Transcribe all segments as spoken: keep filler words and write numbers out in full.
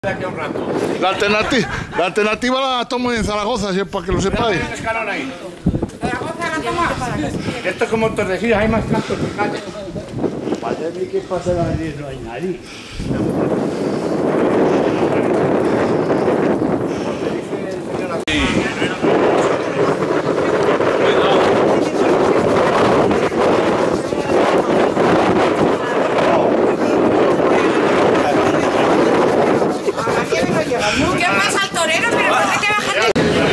La alternativa, la alternativa la tomo en Zaragoza, si es para que lo sepáis. Hay un escalón ahí. Esto es como Tordesillas, hay más cantos. Para mí que pasa la nariz, no hay nadie. ¿Qué pasa al torero? ¿Pero por qué te bajas de...?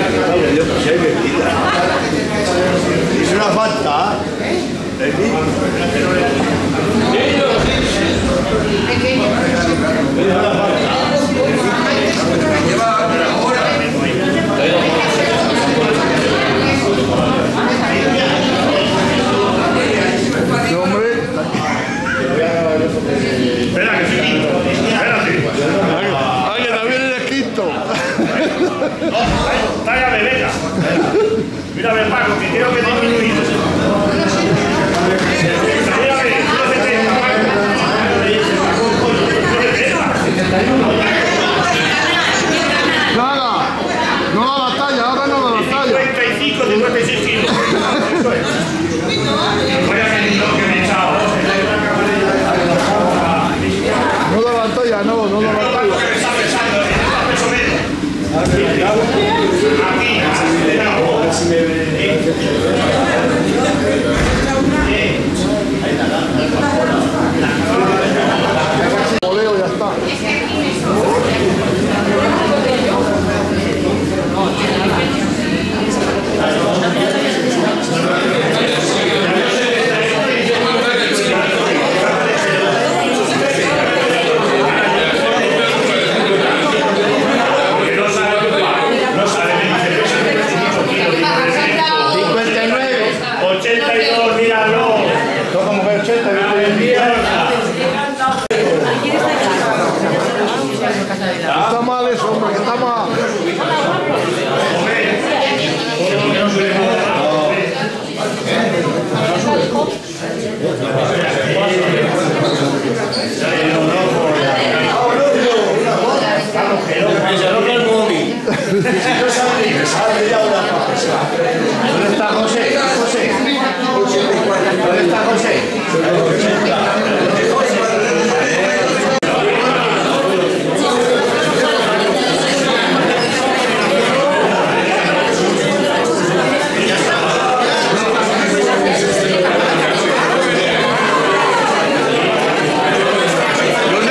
Es una falta, ¿eh? Espera que sí, espérate. Ay, que también eres quinto. No, tállame, venga. Mira, a ver, Paco, que creo que he disminuido. Nada, no da la talla, ahora no da la talla. cincuenta y cinco, cincuenta y seis kilos. Eso es. Voy a hacer lo que me he echado. No da la talla, no, no da la talla. Voleo, ya está. ochenta y dos, míralo. Toca mujer ochenta, yo estoy en día. Está mal eso, hombre, que está mal. ¿Dónde está José? José. ¿Dónde está José? Yo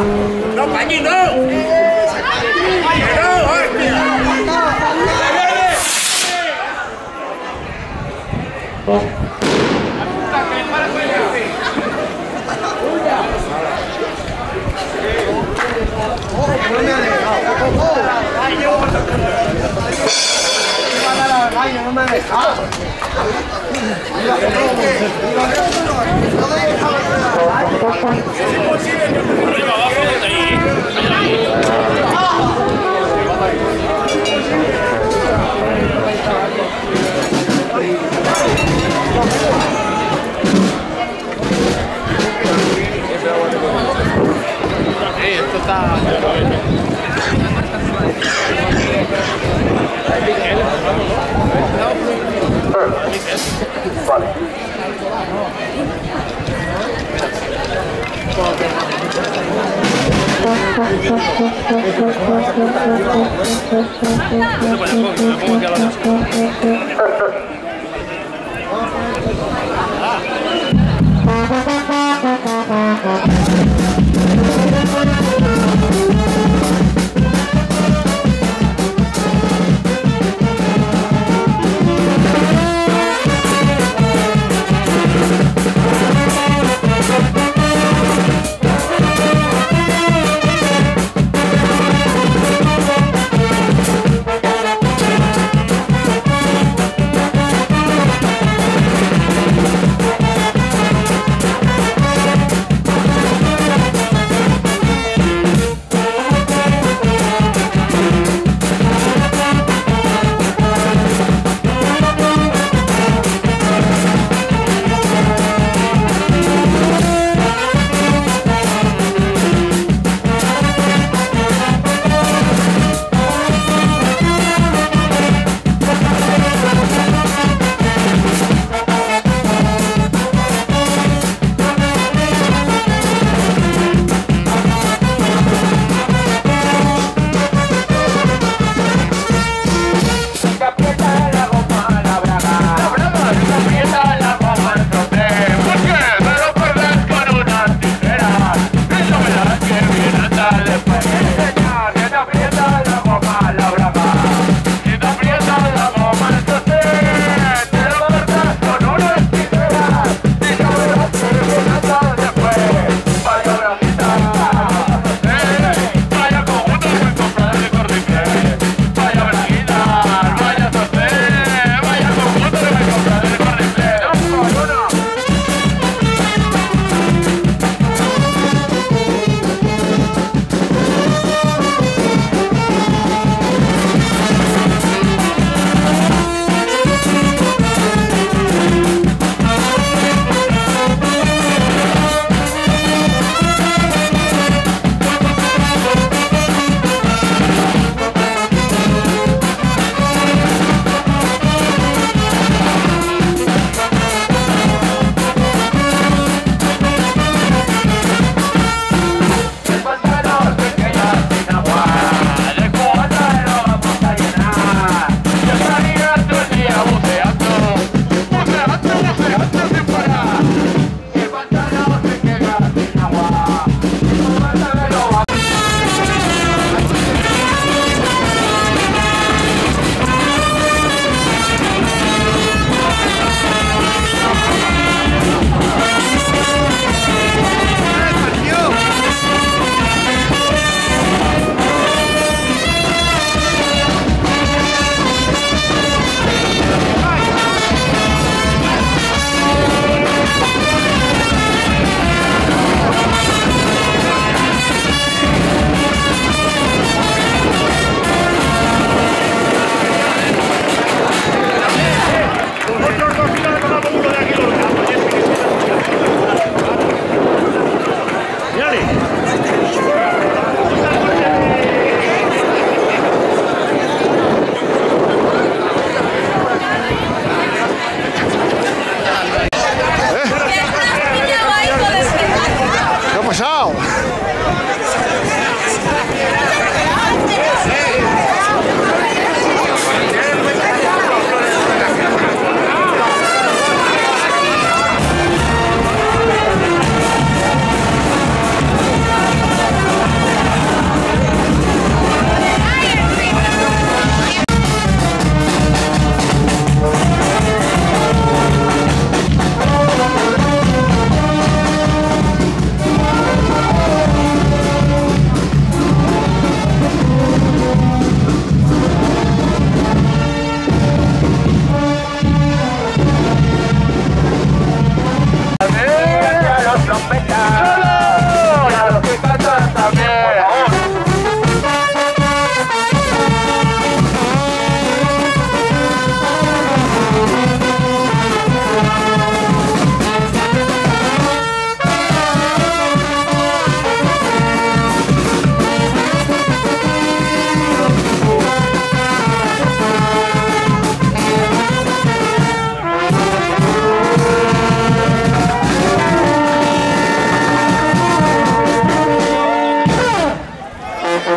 ¡No, Pañi, no! ¡Que no, hostia! No me ha dejado. Esto está...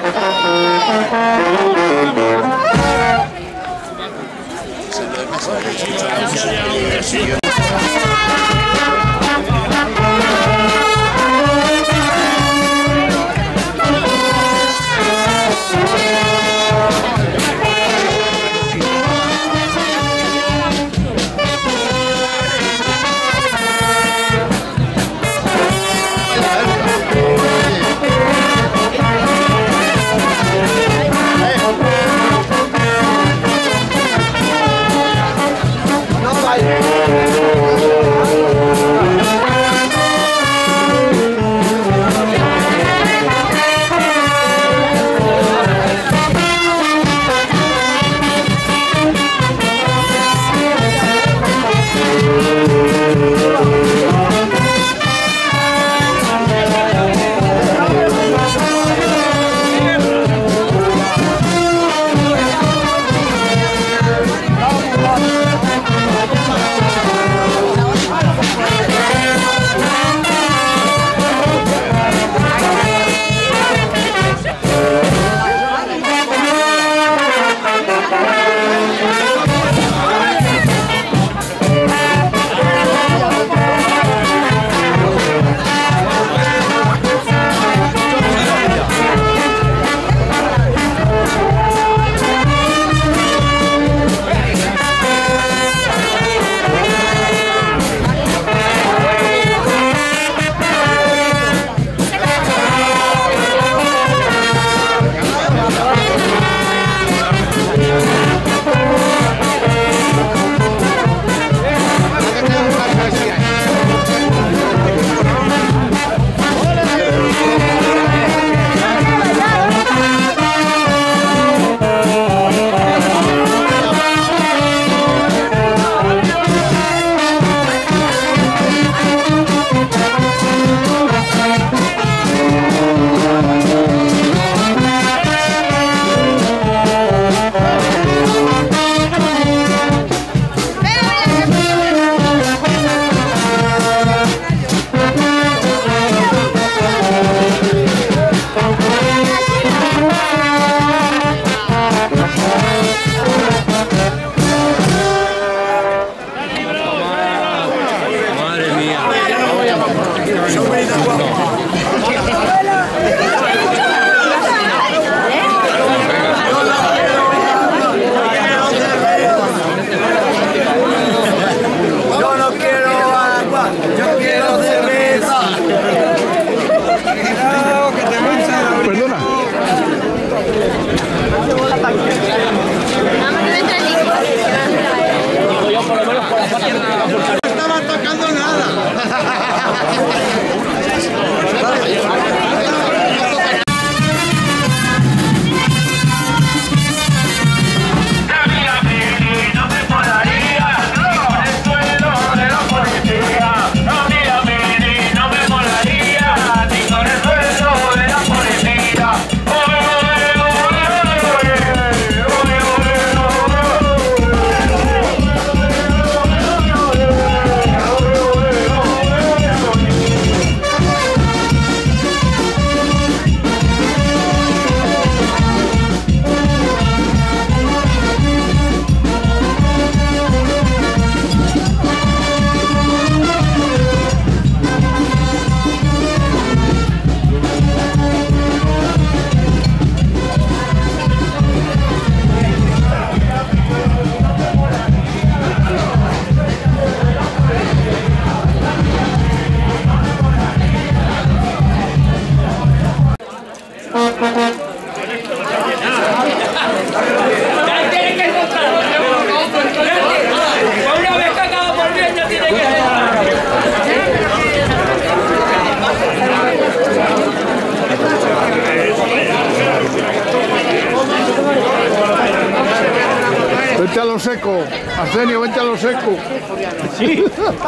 Vente a lo seco, Arsenio, vente a lo seco. Sí.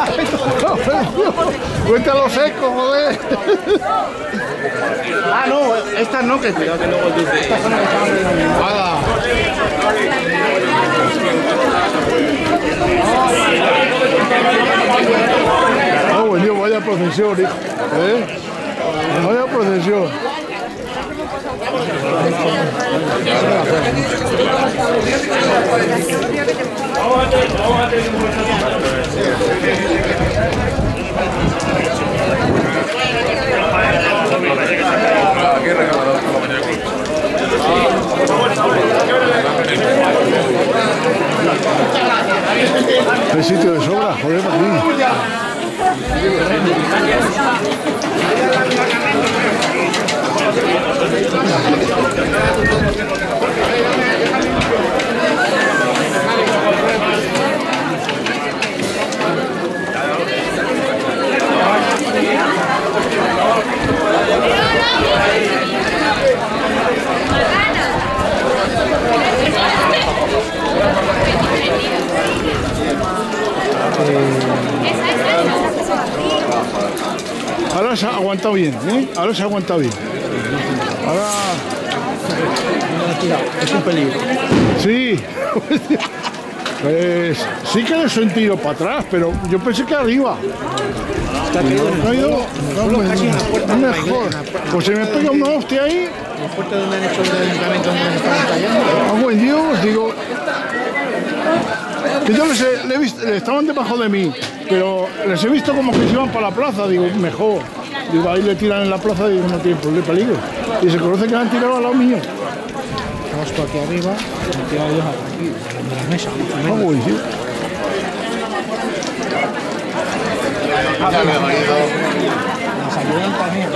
Vente a lo seco, joder. Ah, no, estas no, que cuidado que luego dulce. Estas son las que estaban de Nada. Ah, bueno, vaya procesión, hijo. ¿Eh? Vaya procesión. Hay sitio de sobra, joder, aquí. Ahora se ha aguantado bien, ¿eh? Ahora se ha aguantado bien. Ahora... Es un peligro. Sí. Pues sí que le he sentido para atrás, pero yo pensé que arriba. Está caído, Ha caído casi en la puerta. mejor. Pues se me pega una hostia ahí. La puerta donde han hecho el ayuntamiento donde me estaban cayendo. Hago en Dios, digo... Que yo les, he, les he visto, estaban debajo de mí, pero les he visto como que se iban para la plaza, digo, mejor. Digo, ahí le tiran en la plaza, digo, no tiene de peligro. Y se conoce que le han tirado al lado mío. Estamos por aquí arriba, me he tirado yo aquí, en la mesa. Hago en Dios. Nos ayudan también.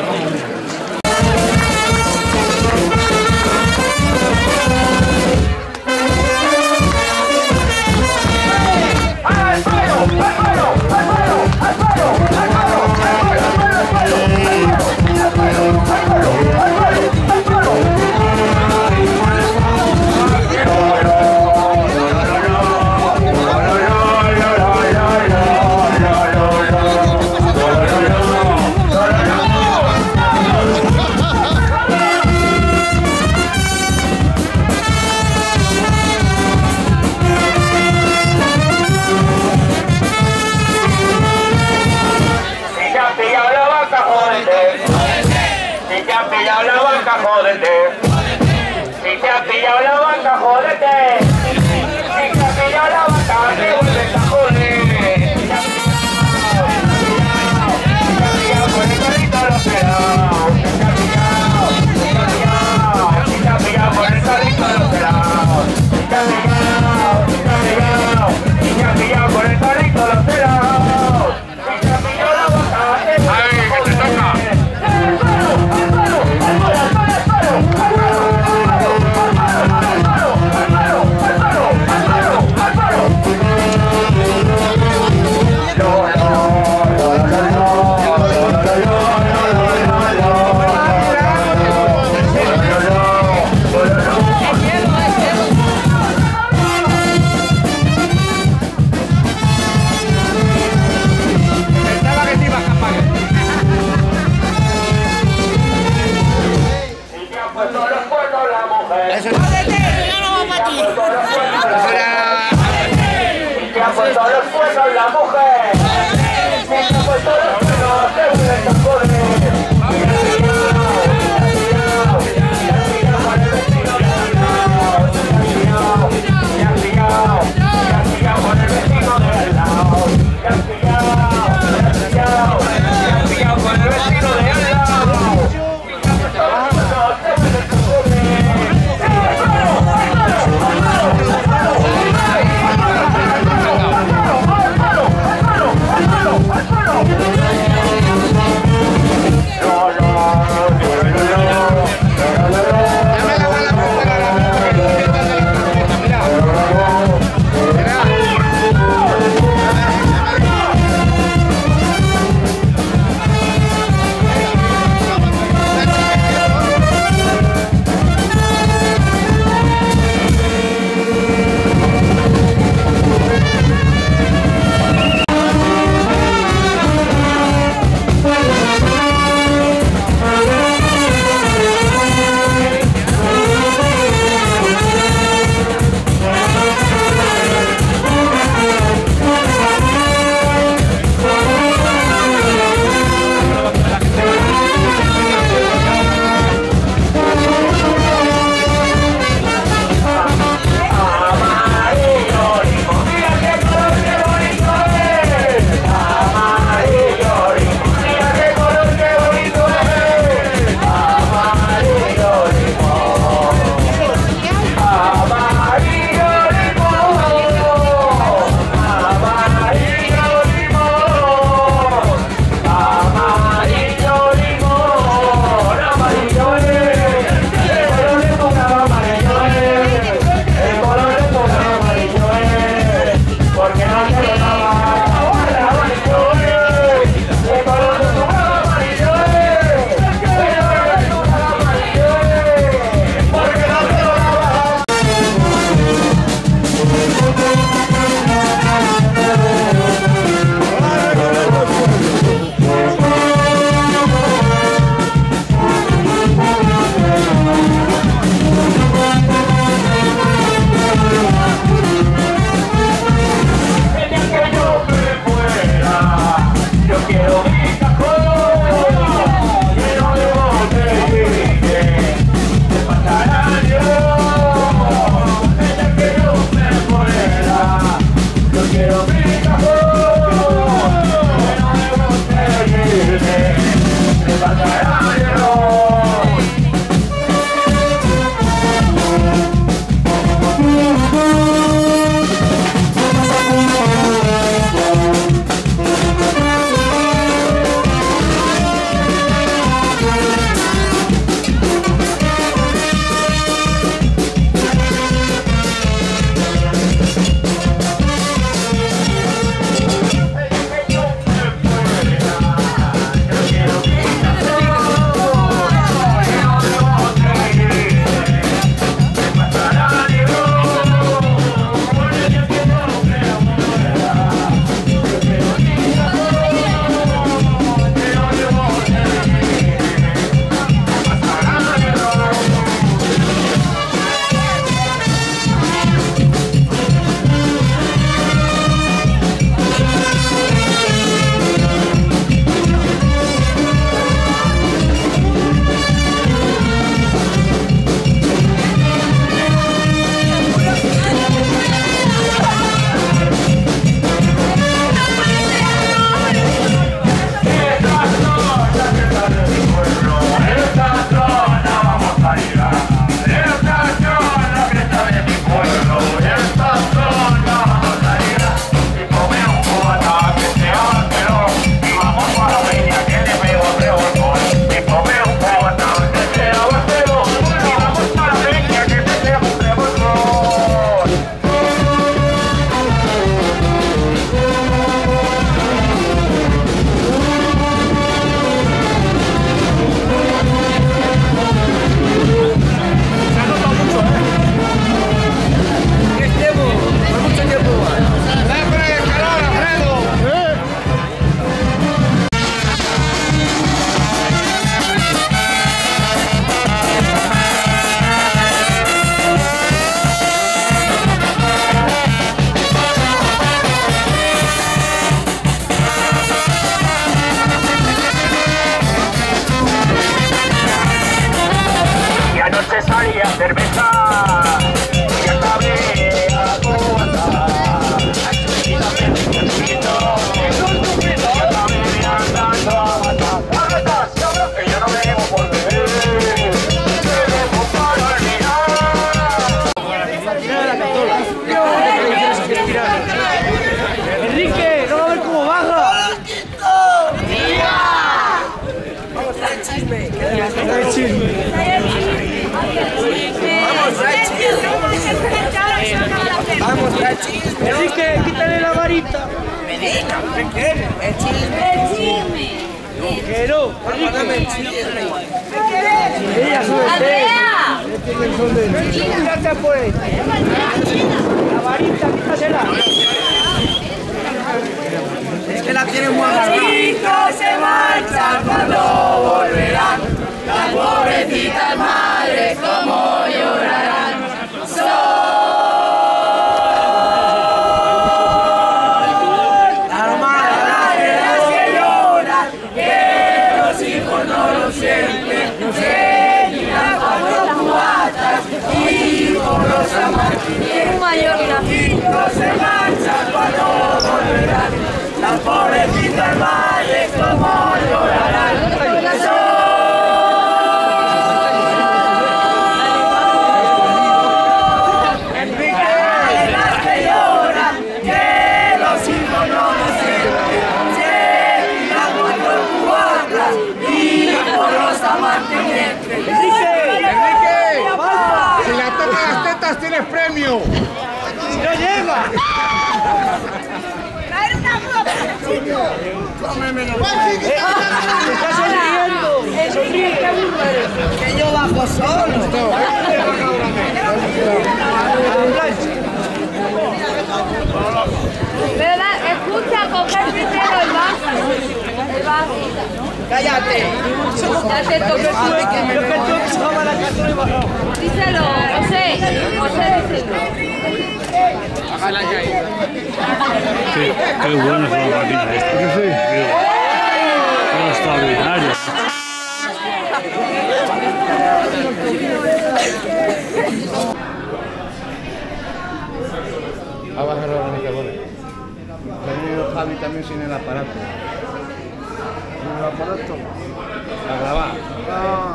¡Vamos! Enrique, quítale la varita. ¿Qué quieres? El chisme. El chisme. No quiero. Ella sube. ¡Andrea! Quítate pues. La varita, quítasela. Es que la tiene muy agarrada. Los chicos se marchan cuando volverán. Las pobrecitas madres como llorarán. Se marchan cuando volverán, las pobrecitas madres como llorarán. Enrique, las que lloran, que los hijos no lo sienten, se tiran cuatro cubatas y por los amantes. Enrique, Enrique, si la tocas las tetas tienes premio. no llega. ¡Traer una copa, chico! Está sonriendo. Sonríe, qué burro eres. Que yo bajo solo. ¿Verdad? Escucha, coger primero el vaso. El vaso. Cállate. Ya te toqué. Yo que tú estaba la casa de bajado. Díselo, José. José, díselo. Sí, qué buena es la máquina esta. Sí. Qué extraordinaria. A bajar los organizadores. Tenía Javi también sin el aparato. ¿Con el aparato? A grabar. Ah.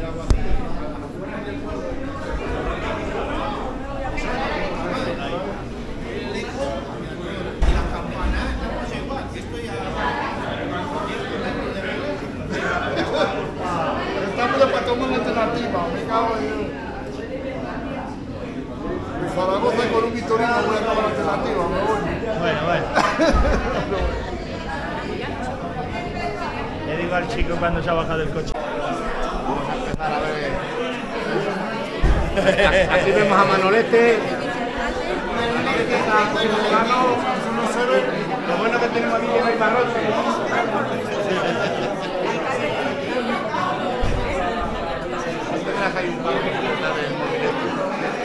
Estamos para tomar una alternativa, me cago en Dios. Mi Zaragoza con un Victorino voy a tomar una alternativa, me voy. Bueno, bueno. Le digo al chico cuando se ha bajado del coche. Vamos a empezar a ver. Aquí vemos a Manolete. Manolete está haciendo plano. Lo bueno que tenemos aquí es que no hay barrotes. Hay un par de puertas del movimiento.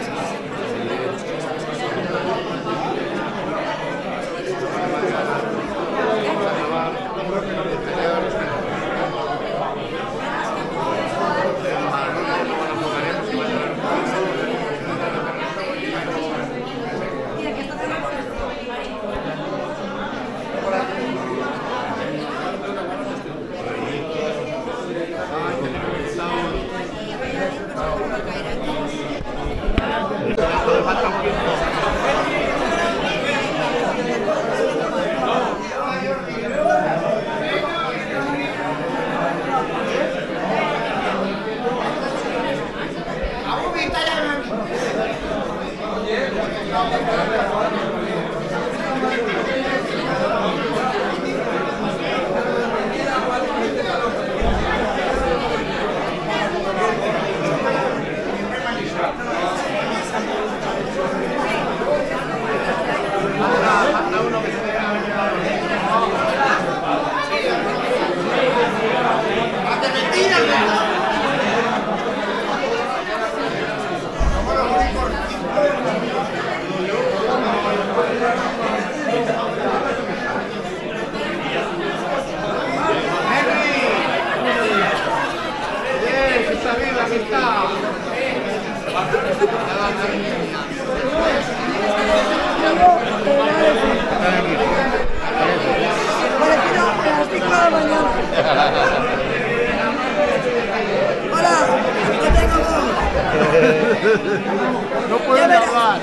No pueden hablar.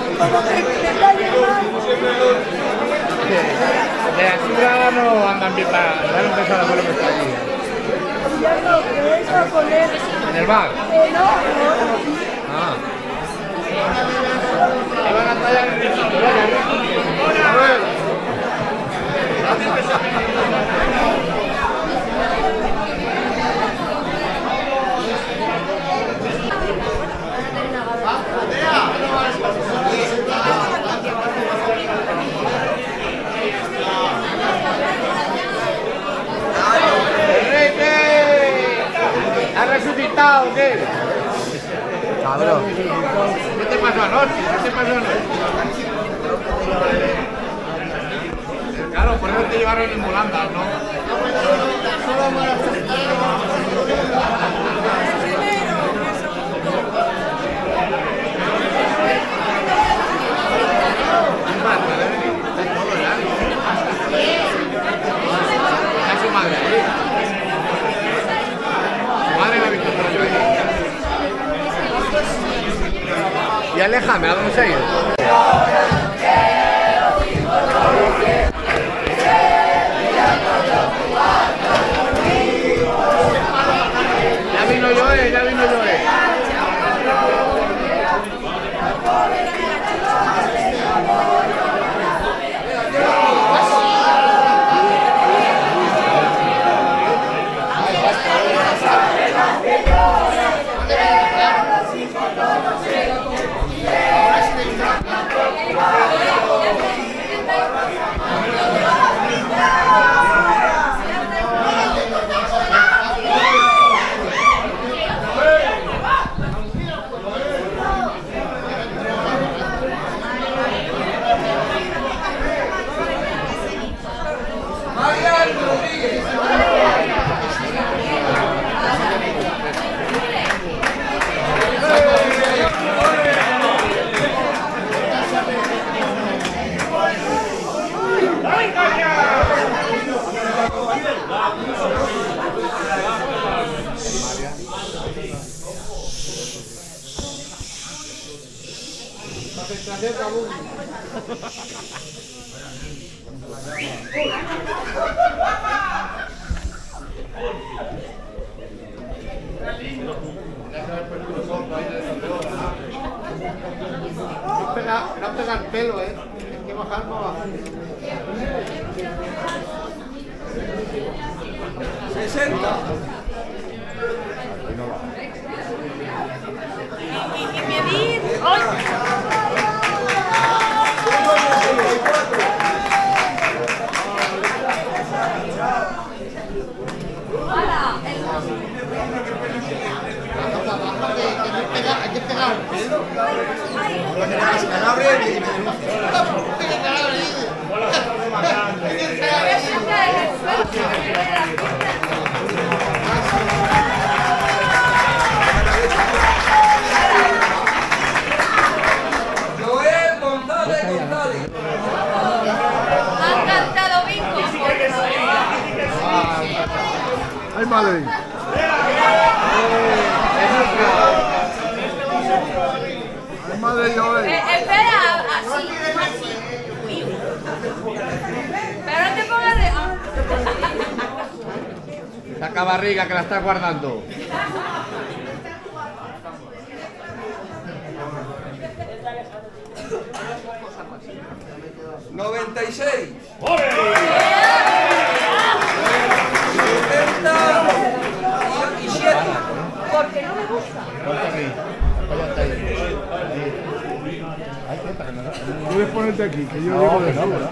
De aquí ahora no andan bien para dar un beso a la abuelo que está allí. ¿En el bar? Ah. van a tallar en el cinturón. A ver. ¿Has resucitado o qué? Cabrón. ¿Qué te pasó anoche? ¿Qué te pasó anoche? Claro, por eso te llevaron en volandas, ¿no? ¿Está su madre ahí? Su madre la ha visto por yo ahí. Y aléjame, ¿a dónde se ha ido? Ya vino Joe, ya vino Joe. No pega el pelo, eh. Hay que bajar para abajo. sesenta. Y medir. Hay que pegar el pelo. Joel González González. Han cantado bingo. ¡Ay, madre! ¡Ay, madre, Joel! Eh, espera, así, así. Pero no te pongas de... ah. Saca barriga que la estás guardando. noventa y seis. Porque no me gusta. Puedes ponerte aquí, que yo llego de sobra.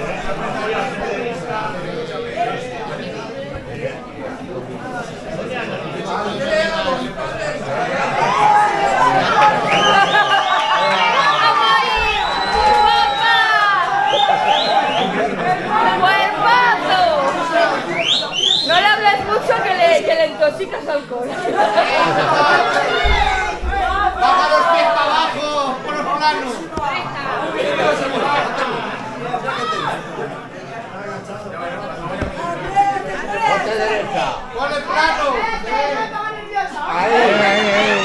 No le hables mucho que le, que le intoxicas alcohol. Baja los pies para abajo, por los planos. Ponte derecha. Pon el plano. Ahí, ahí, ahí.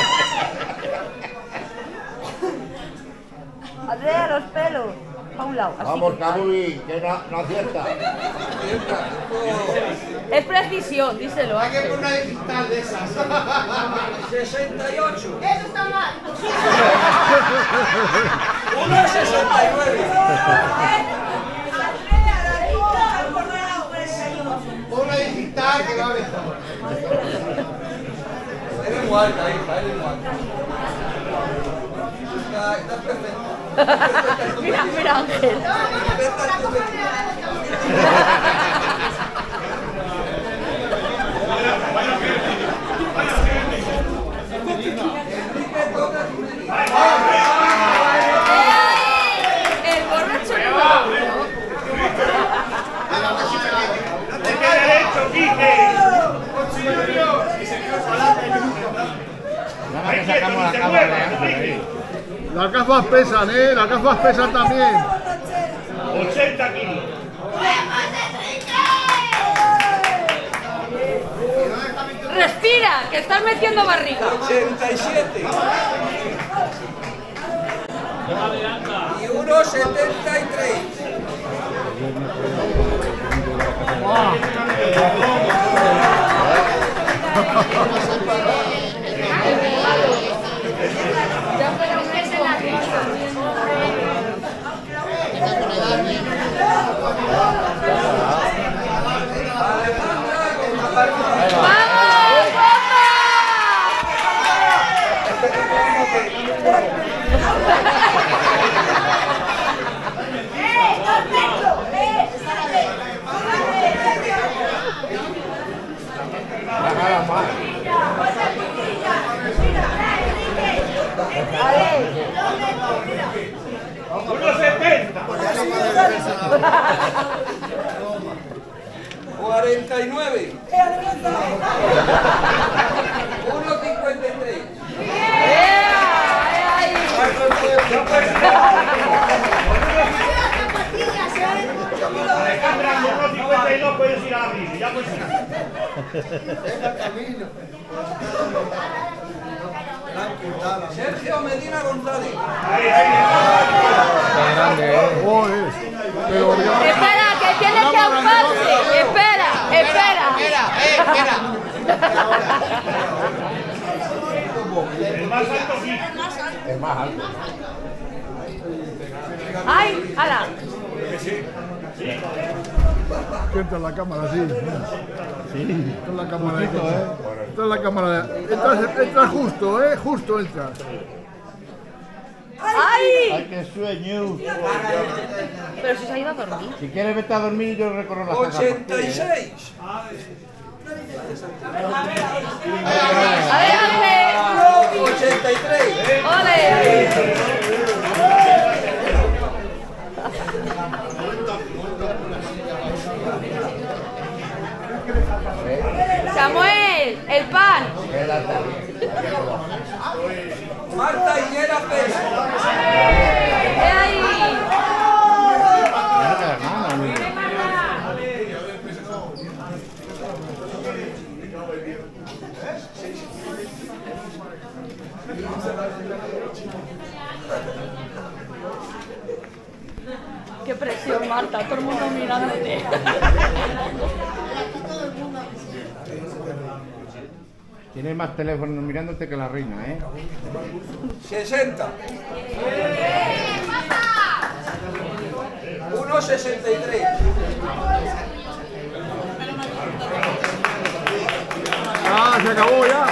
Andrea, los pelos. A un lado. Así. Vamos, Cabuy, que no, no acierta. Es precisión, díselo. Hay que poner una digital de esas. sesenta y ocho. Eso está mal. uno sesenta y nueve. Una digital que va mejor. Eres muy alta, hija, eres muy alta. Está, está perfecta. Mira, mira, Ángel. El borracho ¡No te quede derecho, Quique! Ahora que sacamos la cámara de Ángel ahí. Las gafas pesan, ¿eh? Las gafas pesan también. ochenta kilos. Respira, que estás metiendo barriga. ochenta y siete. Y uno setenta y tres. uno setenta. cuarenta y nueve. uno cincuenta y tres. Alejandra, con uno cincuenta y dos puedes ir a la brisa. Ya pues. Sergio Medina González. Ahí, ahí. grande, ¿eh? Joder. Pero ya... Espera, que tienes que auparse. Espera, espera. Espera, eh, espera. El más alto, Quique. Es más alto. ¡Ay! ¡Hala! Entra en la cámara, sí. Sí. Entra en la cámara. ¿eh? Entra en la cámara. Entra, entra justo, ¿eh? Justo entra. ¡Ay! ¡Ay, qué sueño! Pero si se ha ido a dormir. Si quieres vete a dormir y yo recorro la casa. ochenta y seis. A ver, Ángel. ochenta y tres. ¡Ole! Samuel, el pan. Marta Higuera Pérez. ¡Eh, ahí! Qué presión, Marta, todo el mundo mirándote. Tienes más teléfonos mirándote que la reina, ¿eh? sesenta. uno sesenta y tres. Ah, se acabó ya.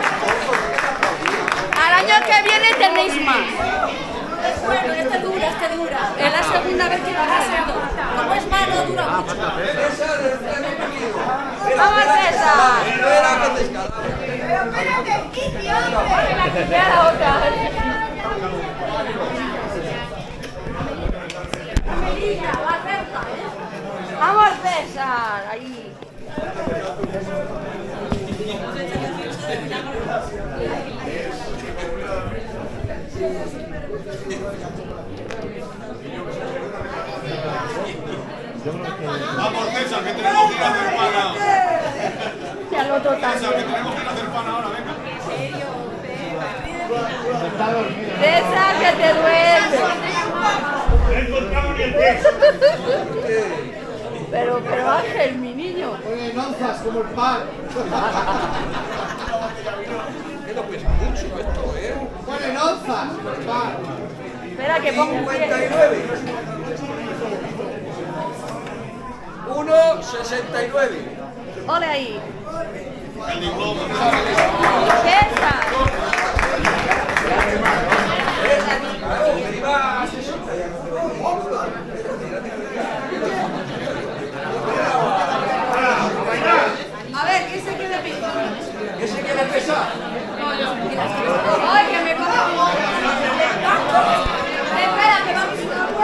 Al año que viene tenéis más. Bueno, este dura, este dura. Es la segunda vez que lo hago. Como es malo, dura mucho. César del Pleno Unido. ¡Vamos, César! Rivera Petescada. Vea la otra. ¡Vamos, César! Ahí. Vamos, César, que tenemos que ir a hacer pan ahora. Y al otro también. César, que tenemos que ir a hacer pan ahora, venga. César, que te duerme. No encontramos ni el queso. Pero, pero Ángel, mi niño. pequeño. Oye, en onzas como el pan. Que no pesa mucho esto, ¿eh? Pone en onzas como el pan. Espera, que pongo un cincuenta y pie. nueve. uno sesenta y nueve. Ole ahí. ¿Qué está? A ver, ¿qué se quiere pesar? ¿Qué se quiere pesar? ¡Ay, que me coja! Espera, que vamos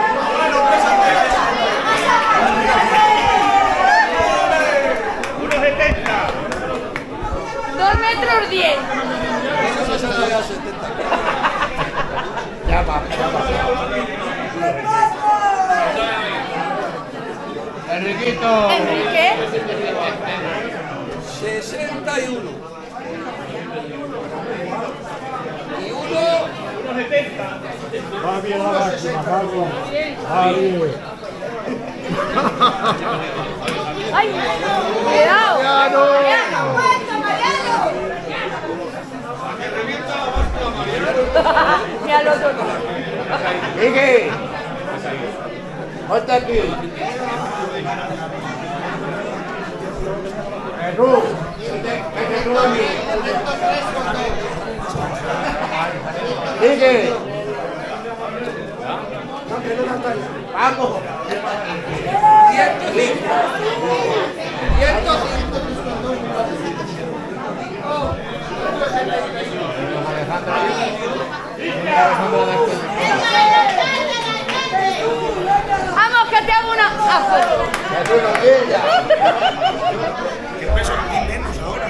uno setenta. dos metros diez. Ya va, ya va. Enriquito. ¿Enrique? sesenta y uno. Y uno. uno setenta. Va bien la máquina, Paco. Va bien. ¡Ay! ¡Cuidado! Mariano. Y al otro. Miguel. Ponte aquí. Jesús. Vete tú a mí. Miguel. Vamos. ciento cinco. ciento cinco. ¡Vamos, que te hago una... ¡Ah, Jesús no quiera. Que peso aquí menos ahora.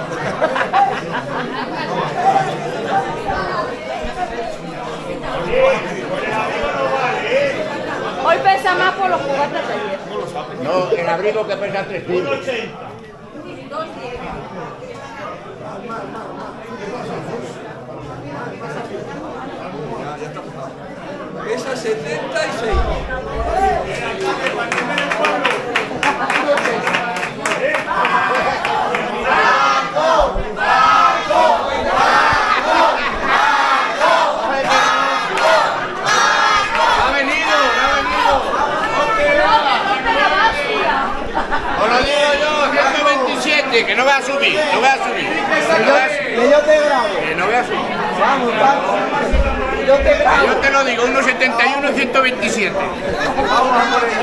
hoy pesa más por los juguetes de ayer. No, el abrigo que pesa tres kilos. uno ochenta. Pesa setenta y seis. Ha venido, ha venido. Os lo digo yo, ciento veintisiete, que no voy a subir, no voy a subir. Que no voy a subir. Que yo te grabo. Que no voy a subir. Vamos, vamos. Yo te grabo. Yo te lo digo, uno setenta y uno, ciento veintisiete. Vamos a por ello.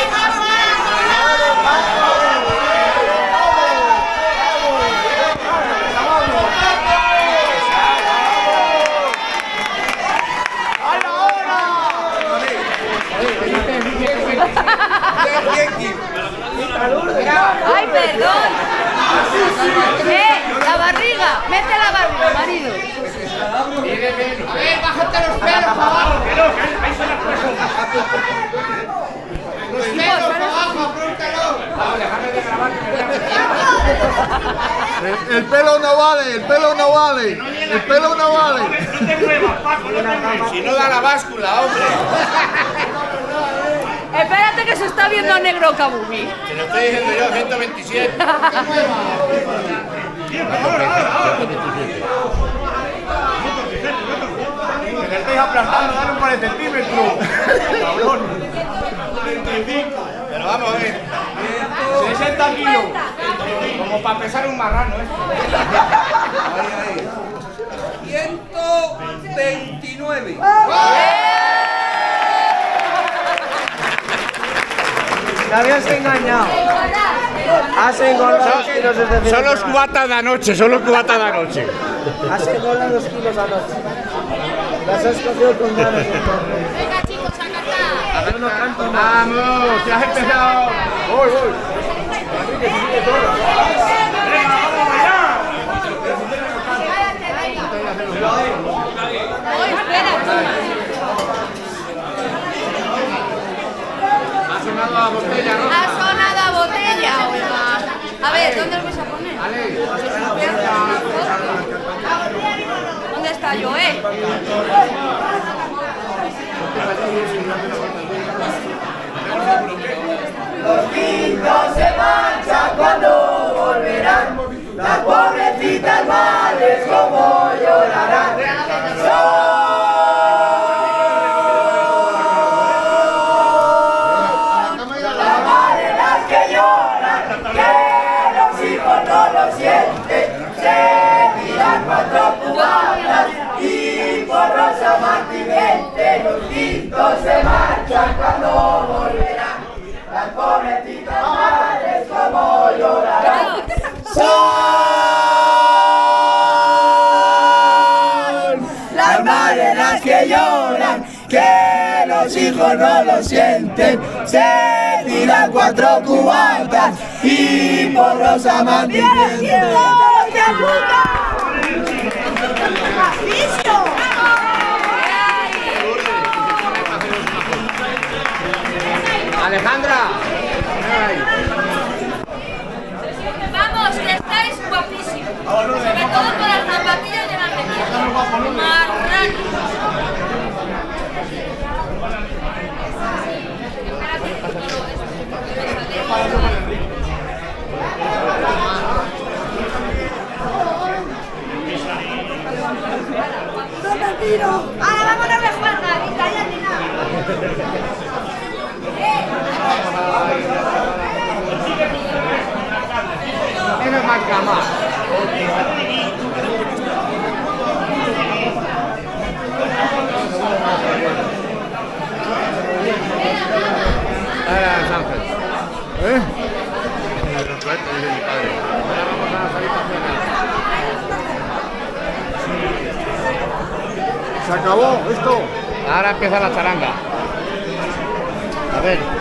¡Ay, perdón! ¡Eh! ¡La barriga! ¡Mete la barriga, marido! A ver, bájate los pelos para abajo. Los pelos para abajo, apúntalo. Vamos, déjame de grabar. El, el pelo no vale, el pelo no vale. El pelo no vale. No te muevas, Paco, no te muevas. Si no da la báscula, hombre. Espérate que se está viendo negro Kabumi. Te lo estoy diciendo yo, ciento veintisiete. Que le estáis aplastando, dale un par de centímetros. Cabrón. Pero vamos a ver. sesenta kilos. Como para pesar un marrano, ¿eh? ciento veintinueve. Te habías engañado. Has engordado dos kilos desde Son los cubatas de anoche, son los cubatas de anoche. Has engordado dos kilos anoche. Las has cogido con ganas. Venga, chicos, a cantar. Yo no canto más. Vamos, que has empezado. Voy, voy. ¡Ay, espera! Ha sonado la botella, ¿no? Ha sonado a botella, oiga. A ver, ¿dónde lo vais a poner? ¿Dónde está Joel? Los niños se marchan cuando volverán, las pobrecitas madres como llorarán. Las madres las que lloran, que los hijos no lo sienten, se tiran cuatro cubatas y por Rosa Martínez los quintos se marchan cuando volverán. Las pobrecitas madres como llorarán. Son las madres las que lloran, que los hijos no lo sienten, se tiran cuatro cubatas y por Rosa Martínez. Alejandra. Vamos, que estáis guapísimos. Sobre todo con las zapatillas de la media. Marranos. Ahora vámonos a jugar, Gavita, ya ni nada. Menos mal cama. Ahora Ángel. ¿Eh? ¿Se acabó esto? Ahora empieza la charanga. A ver.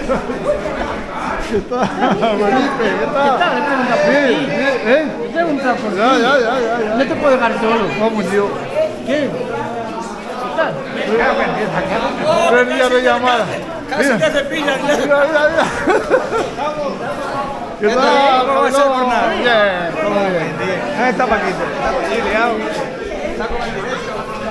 ¿Qué tal, Felipe? ¿Qué tal? ¿Qué tal? Bien, bien, ¿eh? Pregunta por Ya, ti. ya, ya, ya, ya. No te puedo dejar solo. Vamos, tío. ¿Qué? ¿Qué tal? Tres días de llamada. Casi te cepillas ya. Mira, mira, mira. ¿Qué tal? ¿Cómo va a ser por nada? Bien, todo bien. Ahí está Paquito. Está aquí liado. Está con el directo.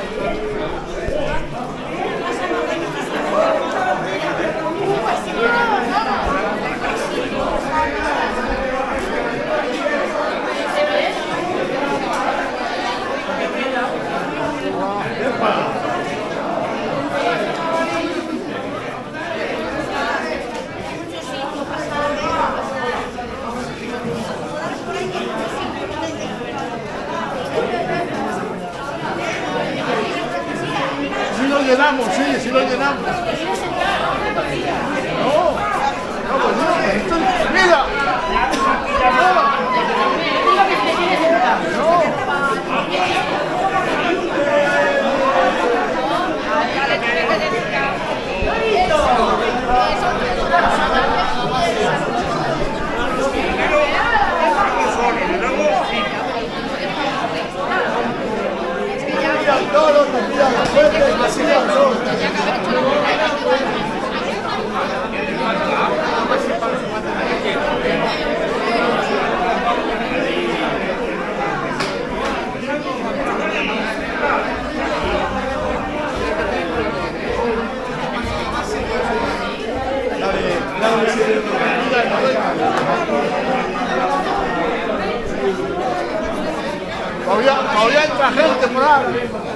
Sí lo llenamos, sí, sí lo llenamos. No, no, pues no, esto, mira. Todos los días, fuerte, así de Todavía, todavía entra gente por ahí.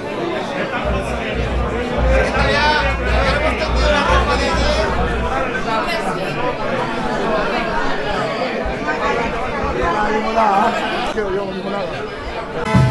Quiero yo limonada.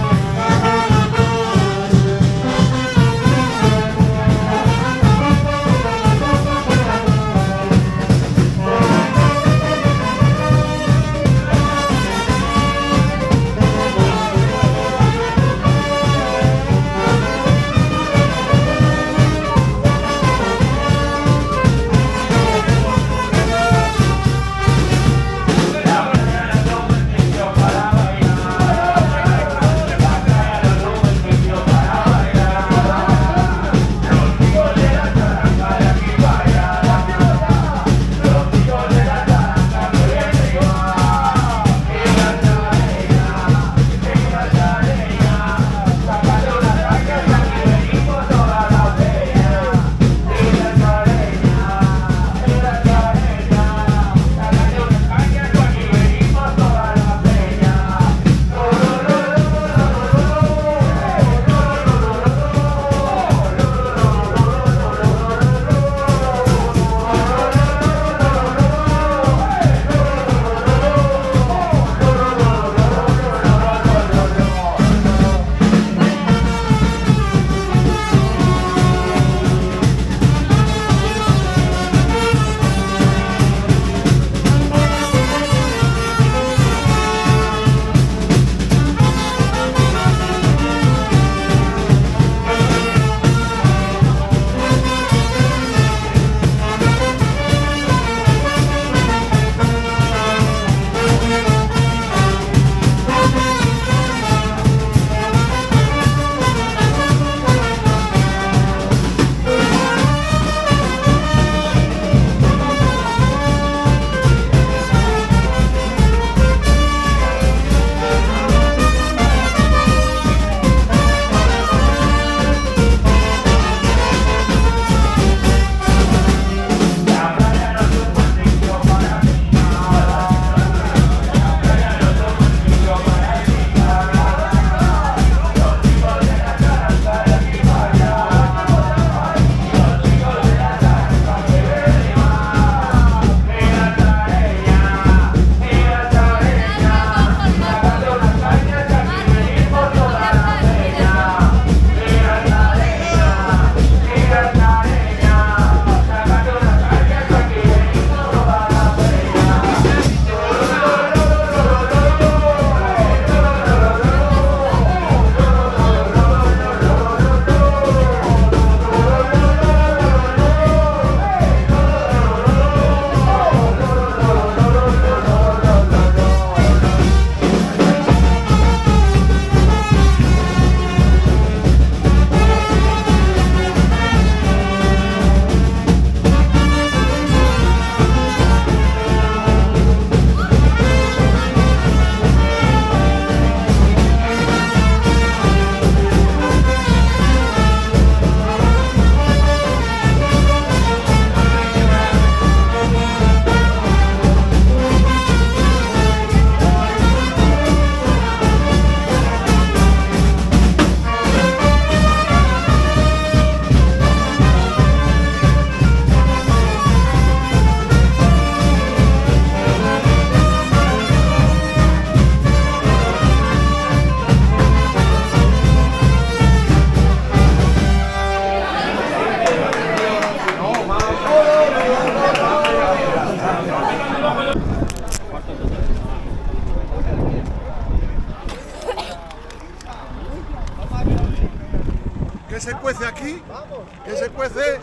se cuece aquí? ¿Qué se cuece?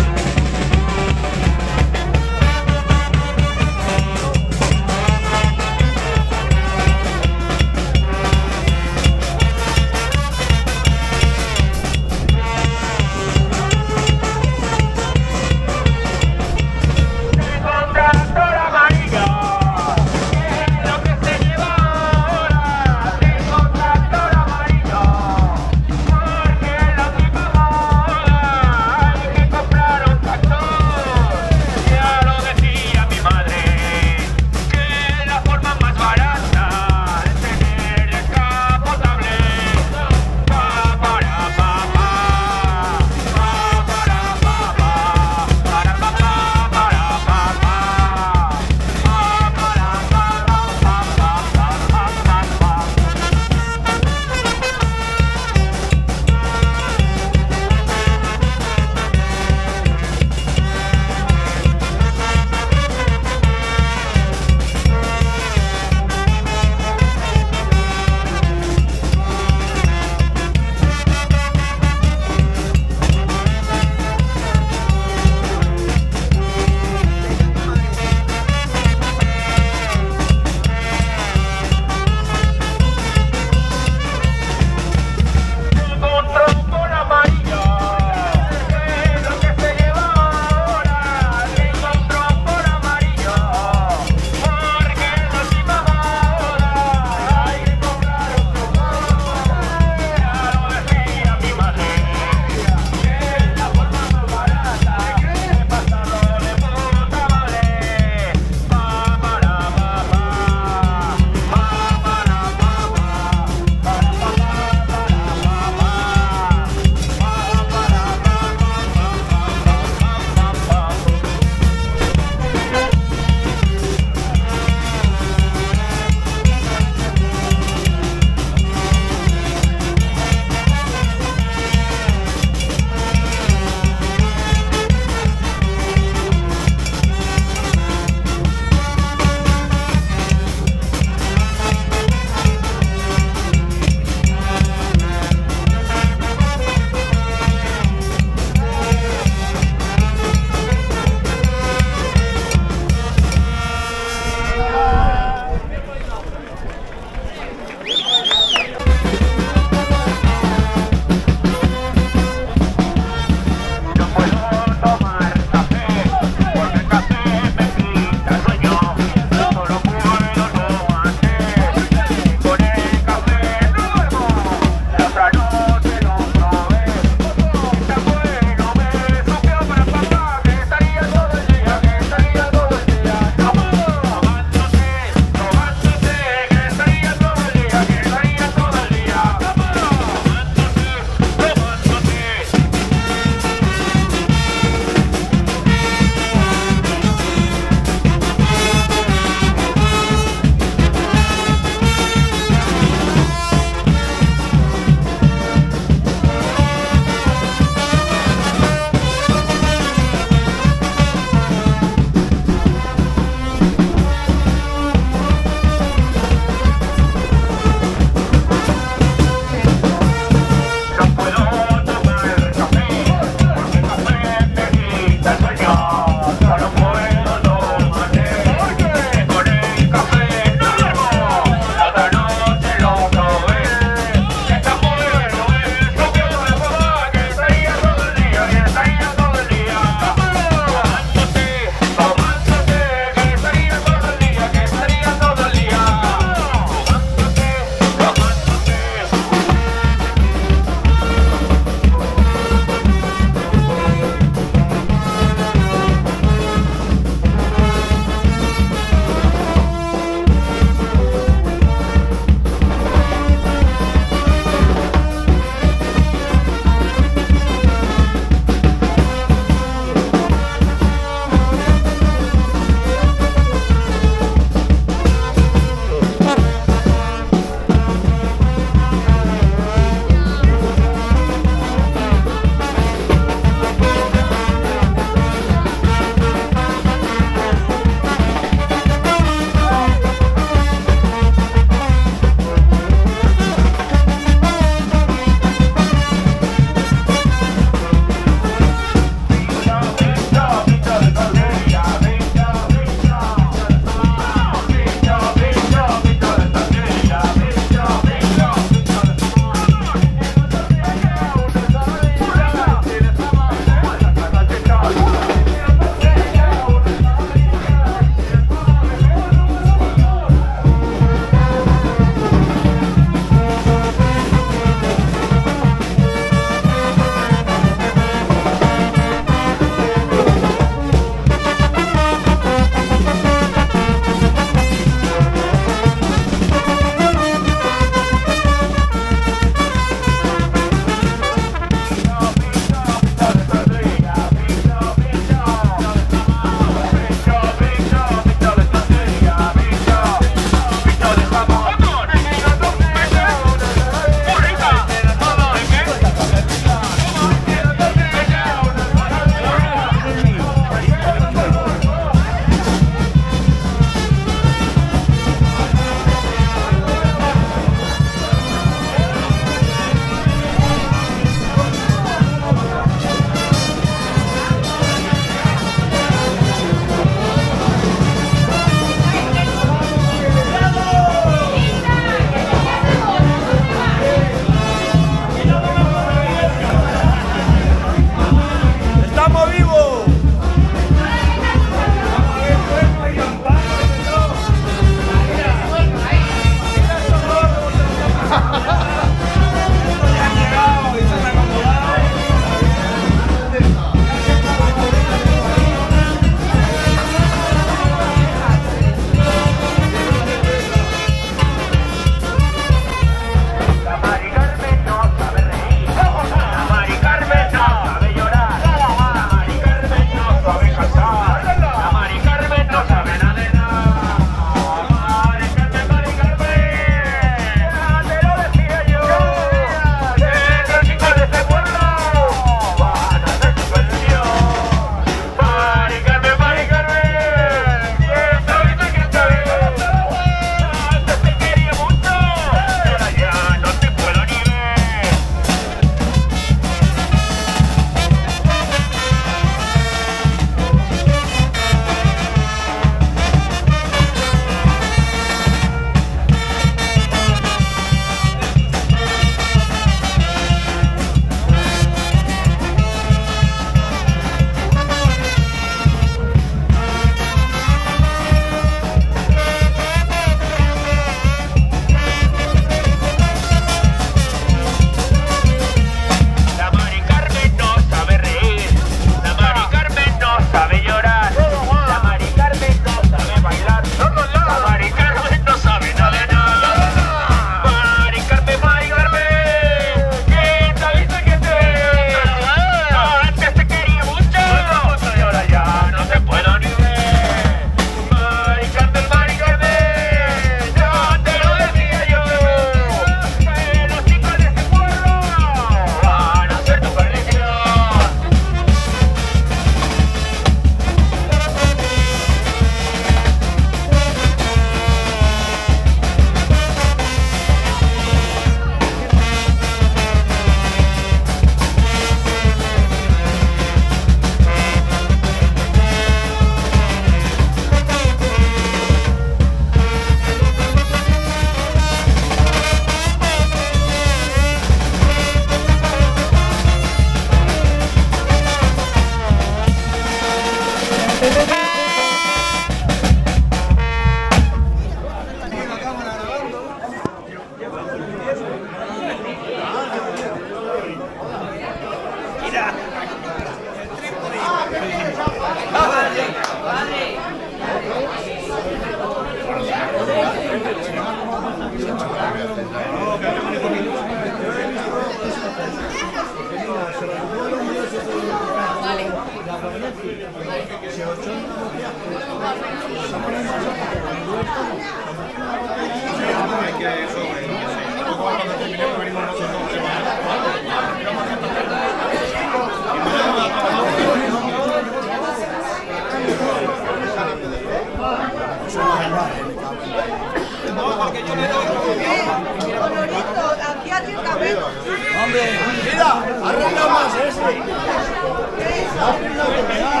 Arregla más ese. Arregla que me das.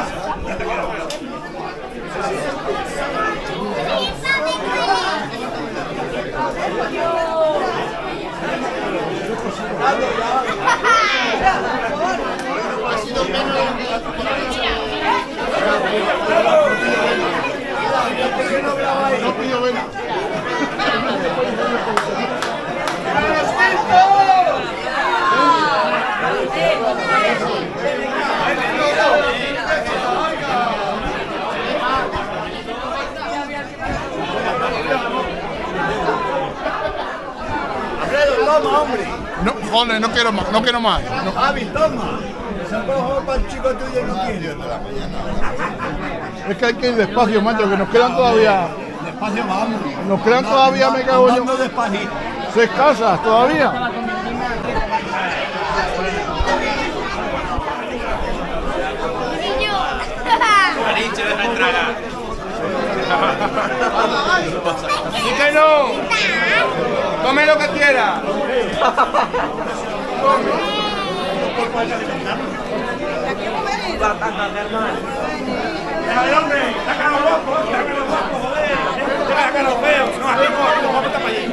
Ha sido menos. No pido vena. Toma, hombre. No, joder, no quiero más, no quiero más. No. Javi, toma. Se puede jugar para el chico tuyo y no quiere. Es que hay que ir despacio, macho, que nos quedan todavía. Despacio, vamos. Nos quedan No, todavía, no, me cago yo. andando despacito. Seis casas todavía. Maricho, deja entrar. ¡Sí que no! ¡Come lo que quiera! ¡Déjale, hombre! ¡Saca los guapos! ¡Saca los guapos, joder! ¡Saca los feos! ¡No, aquí no! ¡Aquí los guapos están para allí!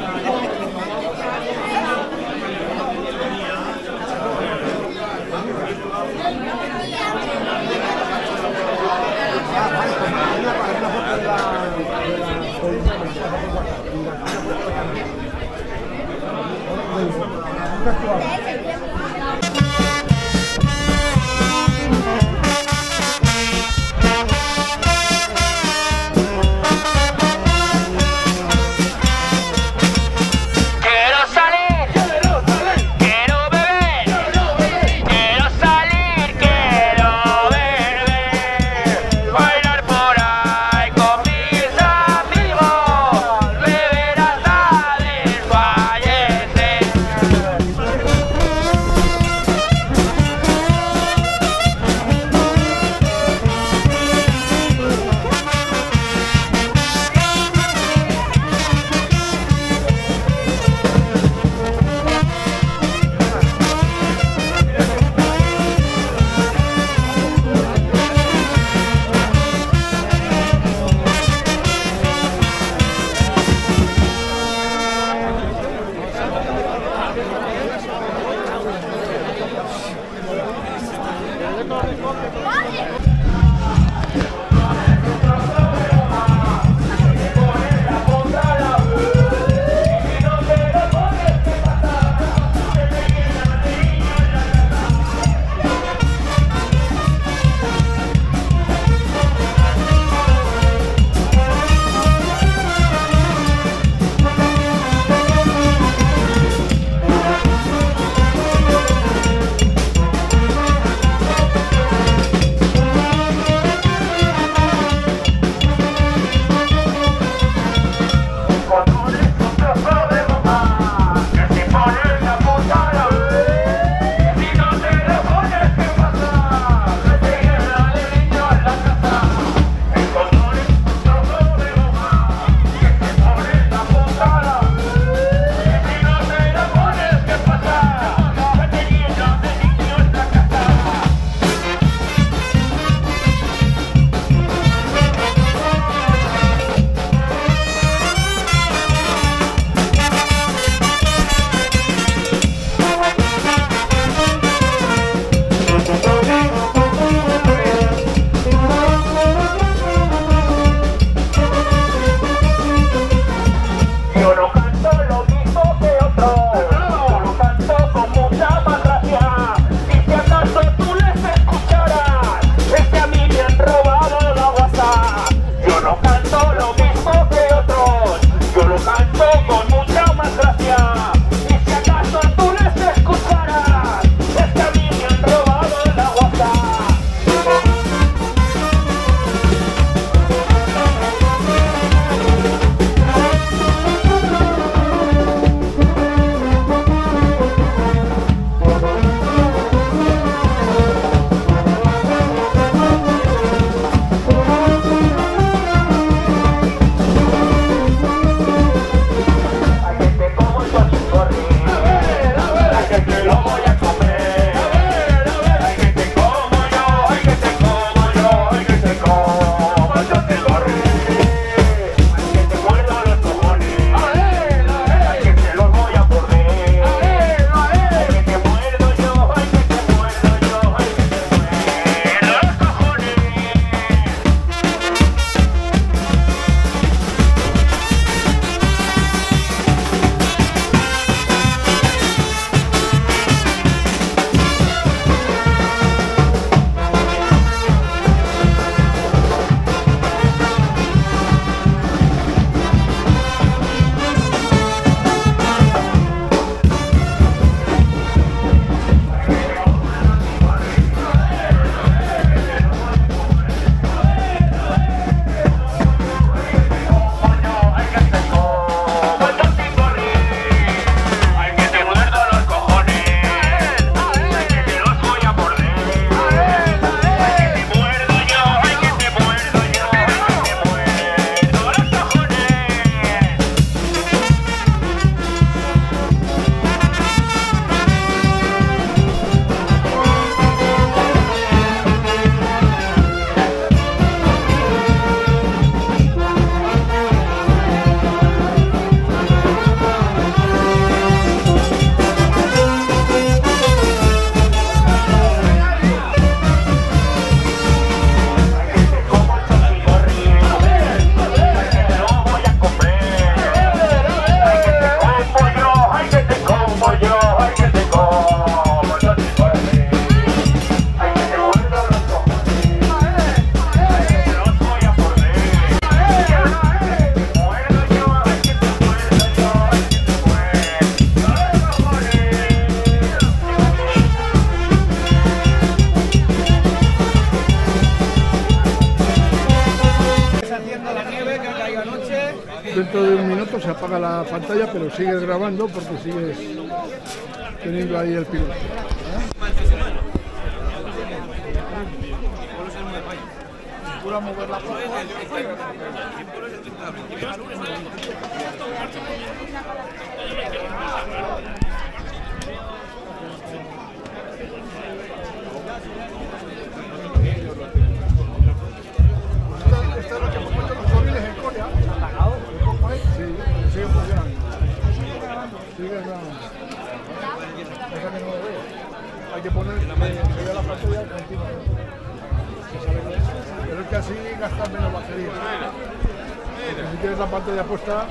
se apaga la pantalla, pero sigues grabando porque sigues teniendo ahí el piloto. Pura mover la esta es la que hemos puesto los móviles en Corea. Sí, sigue funcionando. Sigue grabando. Esa que no lo veo. Hay que poner que se vea la pantalla continua. Pero es que así gastas menos batería. Porque si tienes la pantalla puesta.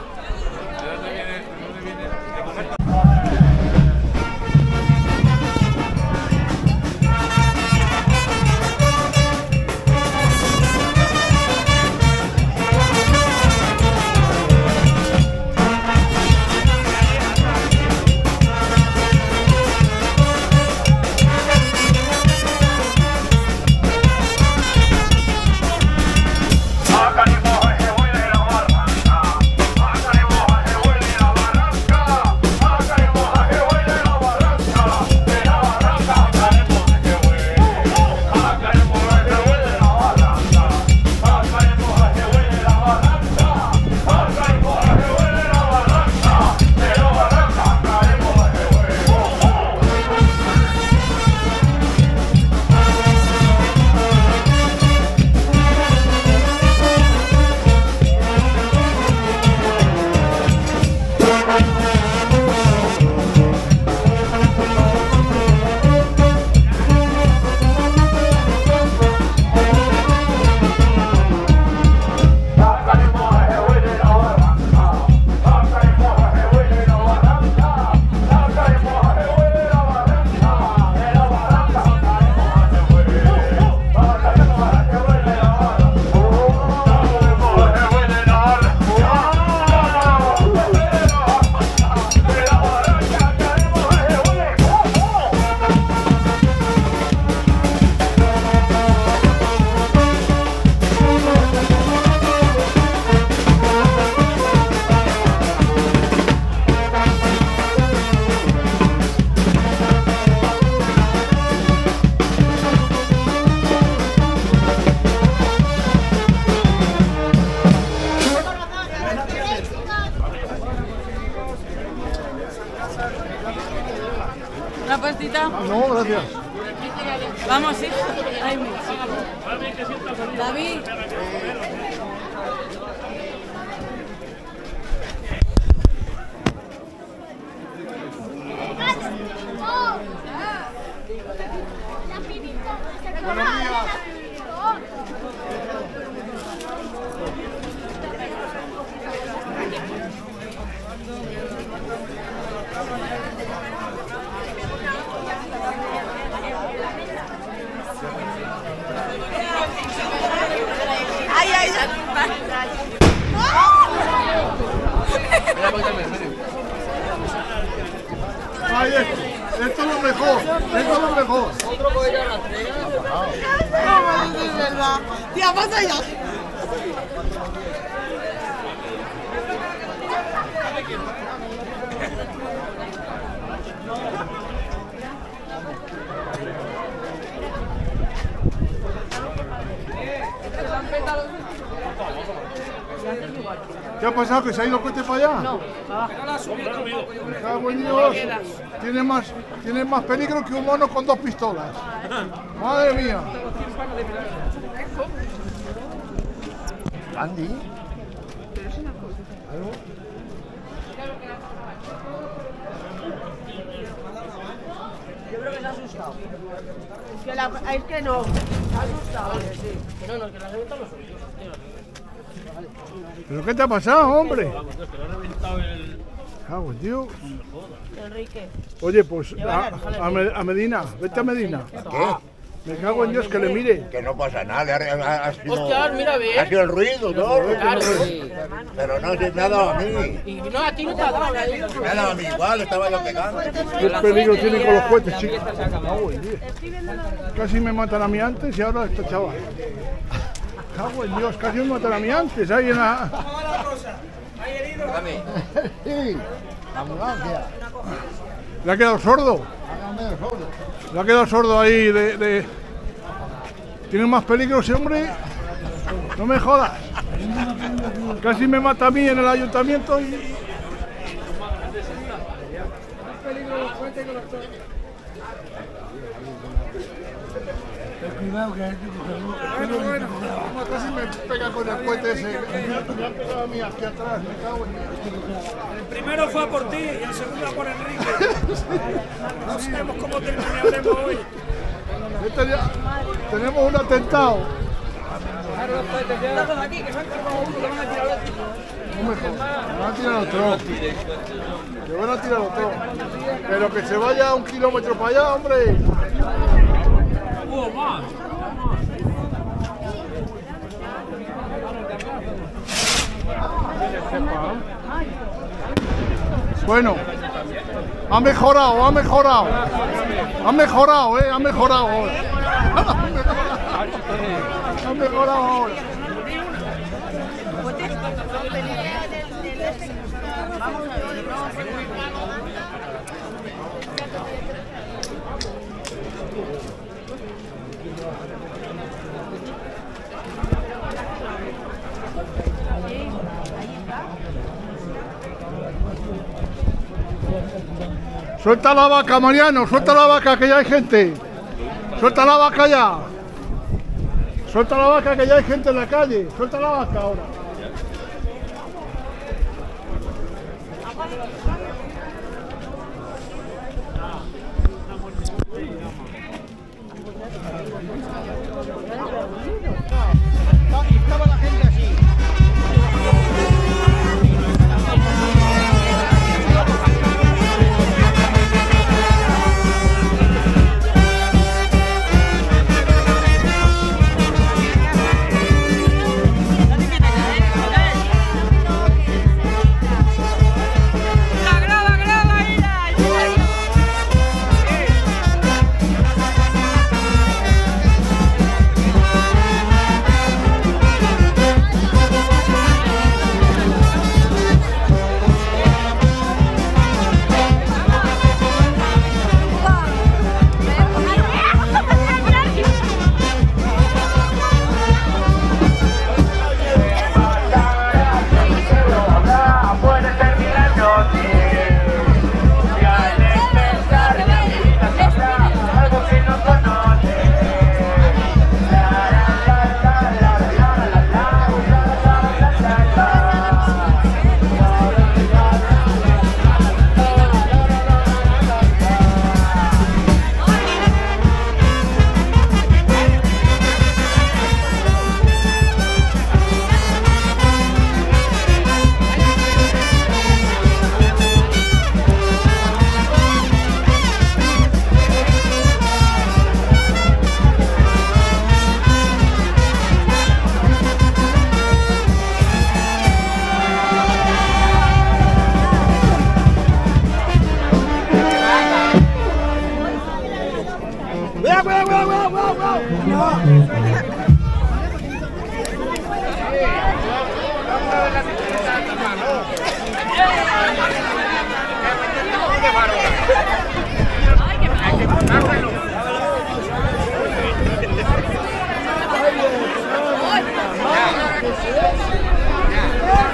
¿Una pastita? No, gracias. Vamos, sí. Ay, David. Ay, ay, Ay, esto, esto es lo mejor, esto es lo mejor. Otro podría rastrear. No, es verdad. Tía, pasa ya. ¿Qué ha pasado? ¿Que se ha ido el coche para allá? No, abajo. Me cago en Dios. Tiene más, tiene más peligro que un mono con dos pistolas. Madre mía. Andy. ¿Algo? Yo creo que se ha asustado. Es que, la, es que no, se ha asustado. Sí. Que no, no, que la reventan los oídos. ¿Pero qué te ha pasado, hombre? Vamos, que lo ha reventado el... Cago en Dios. Enrique. Oye, pues a, a, a Medina, vete a Medina. ¿Qué? Me cago en Dios que le mire. Que no pasa nada, ha, ha, ha sido, Hostia, mira, ve. ha sido el ruido, ¿no? Claro, sí. Pero no, si me ha dado a mí. Y no, a ti no te ha dado. Me ha dado a mí igual, estaba yo pegando. ¿Qué peligro tiene con los cohetes, chicos? Cago en Dios. Casi me matan a mí antes y ahora esta chaval. Cago en Dios, casi me matan a mí antes. Ahí en la... Sí, la ambulancia. ¿Le ha quedado sordo? Le ha quedado sordo ahí de... de... ¿Tiene más peligro ese hombre? No me jodas. Casi me mata a mí en el ayuntamiento y... Cuidado que hay que cogerlo. Bueno, bueno, casi me pega con el puente ese. Me ha pegado a mí aquí atrás, me cago en... El primero fue a por ti y el segundo a por Enrique. No sabemos cómo terminaremos hoy. Este ya, tenemos un atentado. No me jodas, me van a tirar otro. Me van a tirar otro. Pero que se vaya un kilómetro para allá, hombre. Bueno, ha mejorado, ha mejorado. Ha mejorado, eh, ha mejorado ahora. Ha mejorado ahora. Suelta la vaca, Mariano, suelta la vaca, que ya hay gente. Suelta la vaca ya. Suelta la vaca, que ya hay gente en la calle. Suelta la vaca ahora. Estaba la gente así.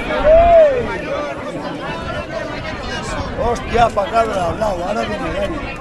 Hostia, para acá de al lado, ahora viene